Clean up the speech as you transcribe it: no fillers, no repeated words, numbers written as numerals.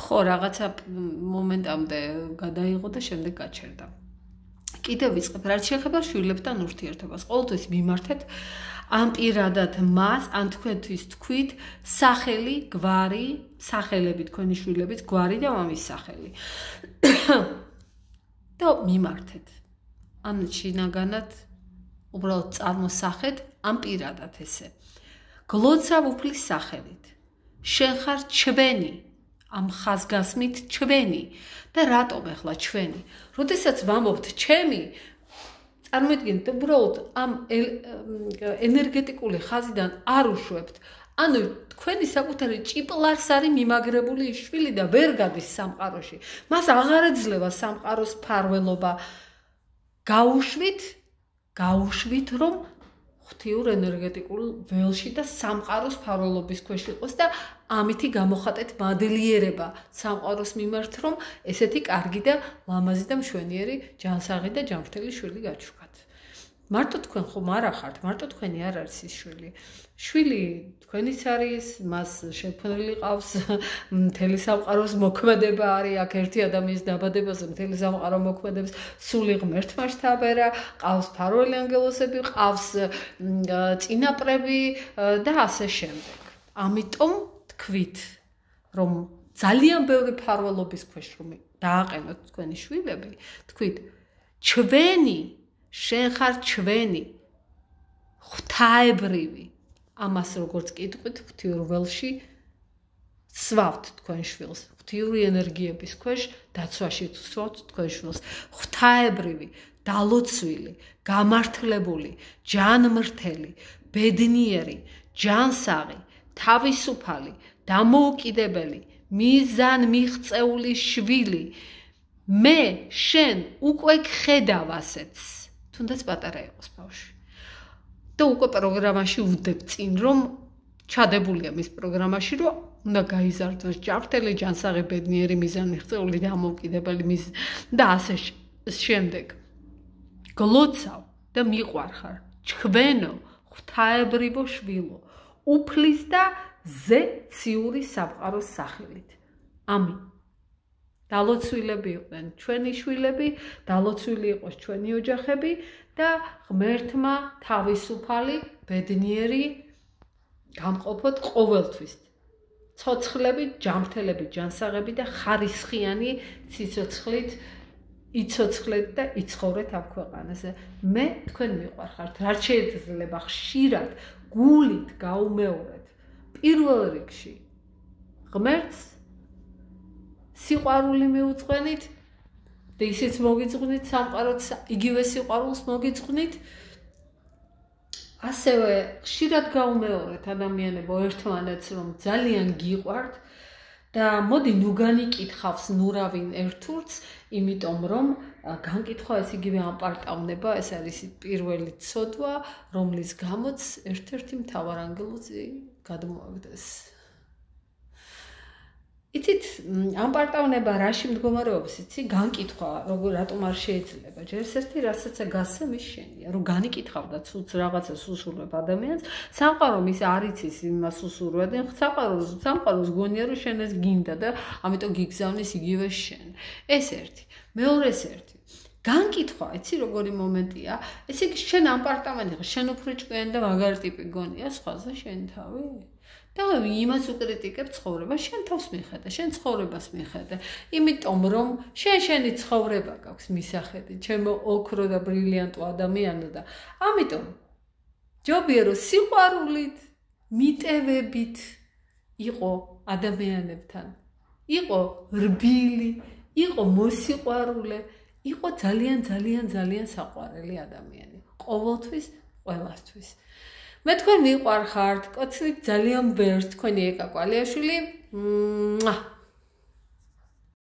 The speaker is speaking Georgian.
ხო, რაღაცა მომენტამდე გადაიღო და შემდეგ გაჩერდა. კიდევ ვიწყებ, რაც შეეხება შვილებთან ურთიერთობას. ყოველთვის მიმართეთ ამ პირადად მას, ან თქვენთვის თქვით, სახელი, გვარი, სახელები თქვენი შვილების, გვარი და მამის სახელი. და მიმართეთ. ან შინაგანად უბრალოდ წარმოსახეთ ამ პირადად ესე. გლოცავ უფლის სახელით. შენ ხარ ჩვენი, ამ ხაზგასმით ჩვენი და რატომ ახლა ჩვენი? როდესაც ვამბობთ ჩემი, წარმოიდგინეთ, უბრალოდ ამ ენერგეტიკული ხაზიდან არ უშვებთ. ანუ თქვენი საკუთარი ჭიპლარს არის მიმაგრებული შვილი და ვერ გადის სამყაროში. მას აღარ ეძლევა სამყაროს ფარველობა. გაუშვით, რომ ღვთიურ ენერგეტიკულ ველში და სამყაროს ფარველობის ქვეშ იყოს და ამითი გამოხატეთ მადლიერება სამყაროს მიმართ, რომ ესეთი კარგი და ლამაზი და მშვენიერი ჯანსაღი და ჯანმრთელი შვილი გაჩვქათ. მარტო თქვენ ხომ არა ხართ, მარტო თქვენი არ არის ის შვილი. შვილი თქვენიც არის, მას შეფრენილი ყავს, მთელი სამყაროს მოქმედება არის, აქ ერთი ადამიანის დაბადებაზე მთელი სამყარო მოქმედებს, სული ღმერთმა შთაბერა, ყავს ფარველი ანგელოსები, ყავს წინაპრები და ასე შემდეგ. ამიტომ თქვით, რომ ძალიან ბევრი ფარველობის ქვეშ რომ დააყენოთ თქვენი შვილები, თქვით, ჩვენი შენ ხარ ჩვენი ღვთაებრივი ამას როგორც კითხვით ღვთიურ ველში სვავთ თქვენ შვილს ღვთიური ენერგიების ქვეშ დაცვაში სვავთ თქვენ შვილს ღვთაებრივი დალოცვილი გამართლებული ჯანმრთელი ბედნიერი ჯანსაღი თავისუფალი დამოუკიდებელი მიზან მიღწეული შვილი მე შენ უკვე გხედავ ასეც თუნდაც პატარა იყოს ბავშვი. და უკვე პროგრამაში ვდებ წინ, რომ ჩადებულია მის პროგრამაში, რომ უნდა გაიზარდოს ჯანმრთელი, ჯანსაღი, ბედნიერი, მიზანმიღწეული, დამოუკიდებელი და ასე შემდეგ. გლოცავ და მიყვარხარ, ჩვენო, ღვთაებრივო შვილო, უფლის და ზეციური სამყაროს სახელით. ამინ. დალოცვილები იყვნენ ჩვენი შვილები, დალოცვილი იყოს ჩვენი ოჯახები და ღმერთმა თავისუფალი, ბედნიერი გამყოფოთ ყოველთვის. ცოცხლები, ჯანმრთელები, ჯანსაღები და ხარისხიანი ციცოცხლით იცოცხლეთ და იცხოვრეთ ამ ქვეყანაზე. მე თქვენ მიყვარხართ, რაც შეიძლება ხშირად გულით გაუმეორეთ. პირველ რიგში ღმერთს სიყვარული მიუძღვენით და ისიც მოგიძღვნით სამყაროც იგივე სიყვარულს მოგიძღვნით ასევე ხშირად გაუმეორეთ ადამიანებო ერთმანეთს რომ ძალიან გიყვართ და მოდი ნუ განიკითხავს ნურავინ ერთურს იმიტომ რომ განკითხვა ეს იგივე ამპარტავნება ეს არის პირველი ცოდვა რომლის გამოც ერთ-ერთი მთავარანგელოზი გადმოაგდეს იცით ამპარტავნება რაში მდგომარეობს იცი განკითხვა როგორ რატომ არ შეიძლება ჯერ ერთი რასაც გასცე მის შენია რომ განიკითხავ და ცუც რაღაცას უსურვებ ადამიანს სამყარო მის არ იცის იმას უსურვებ და სამყაროს გონია რომ შენ ეს გინდა და ამიტომ გიგზავნის იგივე შენ ეს ერთი მეორე ერთი განკითხვა იცი როგორი მომენტია ესე იგი შენ ამპარტამენტი ხარ შენ უფრო ჭკვიანი და მაგარი ტიპი გონია სხვაზე შენ თავი და იმას უკრიტიკებ ცხოვრებას შენ თავს მიხედა, შენ ცხოვრებას მიხედა. იმიტომ რომ შენი ცხოვრება გაქვს მისახედი, ჩემო ოქრო და ბრილიანტო ადამიანო და ამიტომ ჯობია რომ სიყვარულით, მიტევებით იყო ადამიანებთან. იყო რბილი, იყო მოსიყვარულე, იყო ძალიან საყვარელი ადამიანი. ყოველთვის, ყველასთვის. მე თქვენ მიყვარხართ, კოცნით ძალიან ბევრს თქვენი ეკა კვალიაშვილი.